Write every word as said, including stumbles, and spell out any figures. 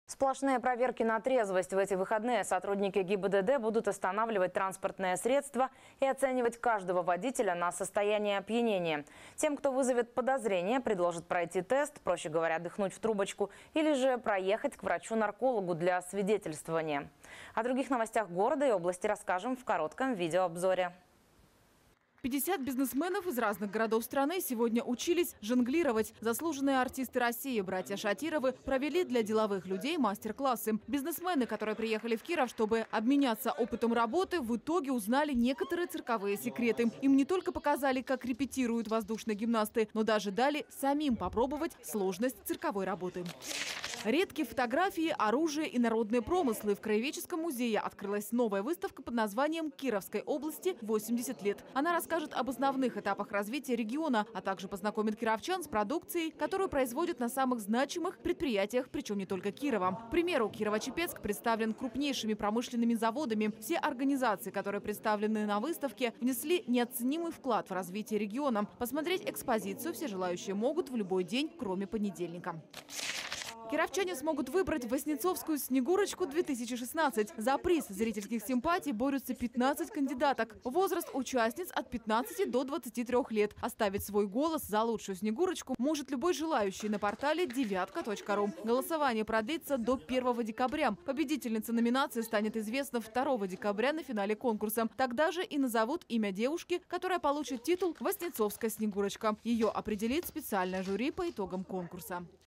Сплошные проверки на трезвость. В эти выходные сотрудники ГИБДД будут останавливать транспортные средства и оценивать каждого водителя на состояние опьянения. Тем, кто вызовет подозрение, предложат пройти тест, проще говоря, дыхнуть в трубочку, или же проехать к врачу-наркологу для свидетельствования. О других новостях города и области расскажем в коротком видеообзоре. пятьдесят бизнесменов из разных городов страны сегодня учились жонглировать. Заслуженные артисты России, братья Шатировы, провели для деловых людей мастер-классы. Бизнесмены, которые приехали в Киров, чтобы обменяться опытом работы, в итоге узнали некоторые цирковые секреты. Им не только показали, как репетируют воздушные гимнасты, но даже дали самим попробовать сложность цирковой работы. Редкие фотографии, оружие и народные промыслы. В Краеведческом музее открылась новая выставка под названием «Кировской области восемьдесят лет». Она расскажет об основных этапах развития региона, а также познакомит кировчан с продукцией, которую производят на самых значимых предприятиях, причем не только Кирова. К примеру, Кирово-Чепецк представлен крупнейшими промышленными заводами. Все организации, которые представлены на выставке, внесли неоценимый вклад в развитие региона. Посмотреть экспозицию все желающие могут в любой день, кроме понедельника. Кировчане смогут выбрать Воснецовскую «Снегурочку-две тысячи шестнадцать». За приз зрительских симпатий борются пятнадцать кандидаток. Возраст участниц от пятнадцати до двадцати трёх лет. Оставить свой голос за лучшую Снегурочку может любой желающий на портале девятка точка ру. Голосование продлится до первого декабря. Победительница номинации станет известна второго декабря на финале конкурса. Тогда же и назовут имя девушки, которая получит титул «Воснецовская Снегурочка». Ее определит специальное жюри по итогам конкурса.